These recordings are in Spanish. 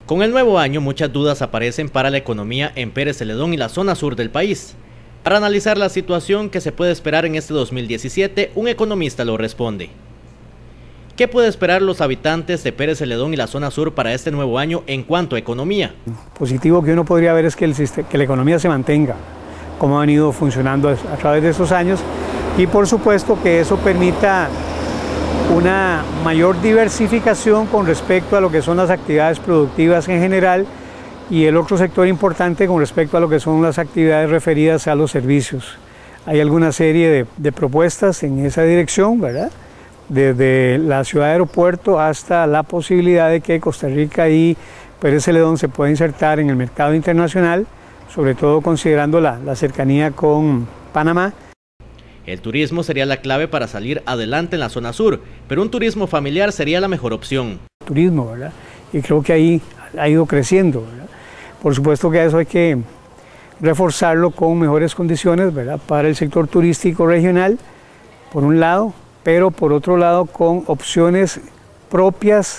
Con el nuevo año, muchas dudas aparecen para la economía en Pérez Celedón y la zona sur del país. Para analizar la situación que se puede esperar en este 2017, un economista lo responde. ¿Qué puede esperar los habitantes de Pérez Celedón y la zona sur para este nuevo año en cuanto a economía? Positivo que uno podría ver es que la economía se mantenga como ha venido funcionando a través de estos años, y por supuesto que eso permita una mayor diversificación con respecto a lo que son las actividades productivas en general, y el otro sector importante con respecto a lo que son las actividades referidas a los servicios. Hay alguna serie de propuestas en esa dirección, ¿verdad? Desde la ciudad de aeropuerto hasta la posibilidad de que Costa Rica y Pérez Celedón se pueda insertar en el mercado internacional, sobre todo considerando la cercanía con Panamá. El turismo sería la clave para salir adelante en la zona sur, pero un turismo familiar sería la mejor opción. Turismo, ¿verdad? Y creo que ahí ha ido creciendo, ¿verdad? Por supuesto que a eso hay que reforzarlo con mejores condiciones, ¿verdad?, para el sector turístico regional, por un lado, pero por otro lado con opciones propias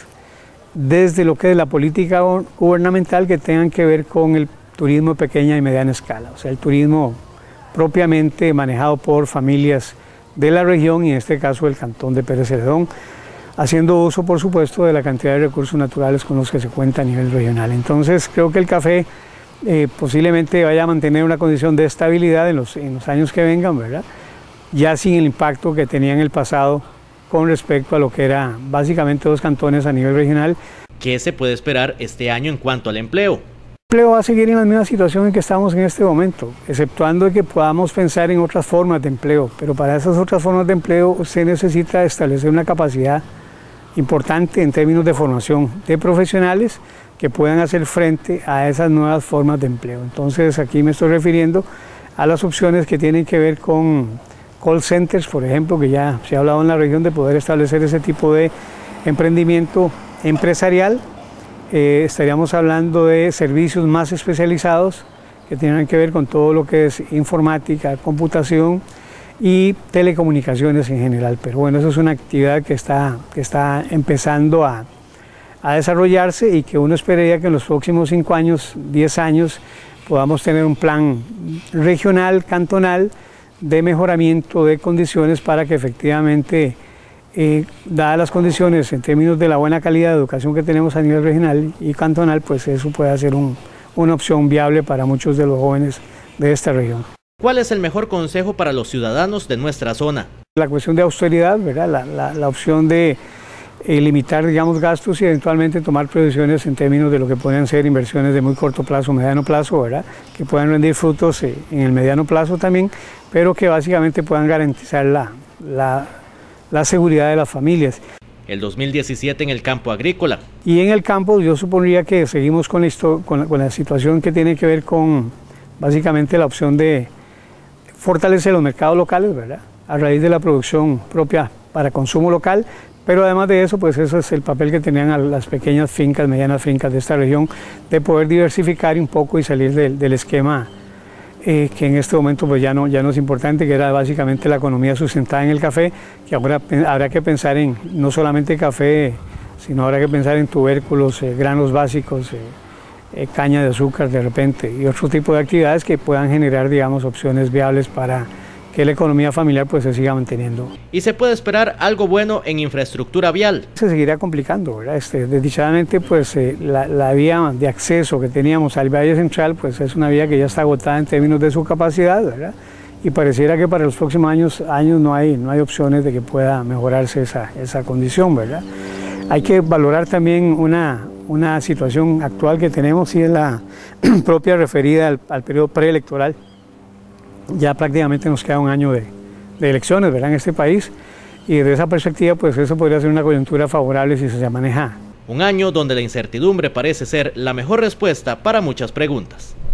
desde lo que es la política gubernamental que tengan que ver con el turismo de pequeña y mediana escala, o sea, el turismo propiamente manejado por familias de la región, y en este caso el cantón de Pérez Celedón, haciendo uso, por supuesto, de la cantidad de recursos naturales con los que se cuenta a nivel regional. Entonces, creo que el café posiblemente vaya a mantener una condición de estabilidad en los años que vengan, ¿verdad?, ya sin el impacto que tenía en el pasado con respecto a lo que era básicamente dos cantones a nivel regional. ¿Qué se puede esperar este año en cuanto al empleo? El empleo va a seguir en la misma situación en que estamos en este momento, exceptuando que podamos pensar en otras formas de empleo, pero para esas otras formas de empleo usted necesita establecer una capacidad importante en términos de formación de profesionales que puedan hacer frente a esas nuevas formas de empleo. Entonces aquí me estoy refiriendo a las opciones que tienen que ver con call centers, por ejemplo, que ya se ha hablado en la región de poder establecer ese tipo de emprendimiento empresarial. Estaríamos hablando de servicios más especializados que tienen que ver con todo lo que es informática, computación y telecomunicaciones en general. Pero bueno, eso es una actividad que está empezando a desarrollarse, y que uno esperaría que en los próximos 5 años, 10 años, podamos tener un plan regional, cantonal, de mejoramiento de condiciones para que efectivamente, dadas las condiciones en términos de la buena calidad de educación que tenemos a nivel regional y cantonal, pues eso pueda ser una opción viable para muchos de los jóvenes de esta región. ¿Cuál es el mejor consejo para los ciudadanos de nuestra zona? La cuestión de austeridad, ¿verdad?, la opción de limitar, digamos, gastos y eventualmente tomar previsiones en términos de lo que pueden ser inversiones de muy corto plazo, mediano plazo, ¿verdad?, que puedan rendir frutos en el mediano plazo también, pero que básicamente puedan garantizar la seguridad de las familias. El 2017 en el campo agrícola. Y en el campo yo supondría que seguimos con la situación que tiene que ver con básicamente la opción de fortalecer los mercados locales, ¿verdad?, a raíz de la producción propia para consumo local. Pero además de eso, pues eso es el papel que tenían las pequeñas fincas, medianas fincas de esta región, de poder diversificar un poco y salir del esquema que en este momento pues ya no es importante, que era básicamente la economía sustentada en el café, que ahora habrá que pensar en no solamente café, sino habrá que pensar en tubérculos, granos básicos, caña de azúcar de repente, y otro tipo de actividades que puedan generar, digamos, opciones viables para que la economía familiar pues se siga manteniendo. ¿Y se puede esperar algo bueno en infraestructura vial? Se seguirá complicando, ¿verdad? Desdichadamente pues la vía de acceso que teníamos al Valle Central pues es una vía que ya está agotada en términos de su capacidad, ¿verdad?, y pareciera que para los próximos años no hay opciones de que pueda mejorarse esa condición, ¿verdad? Hay que valorar también una situación actual que tenemos, y es la propia referida al periodo preelectoral. Ya prácticamente nos queda un año de elecciones, ¿verdad?, en este país, y desde esa perspectiva pues eso podría ser una coyuntura favorable si se maneja. Un año donde la incertidumbre parece ser la mejor respuesta para muchas preguntas.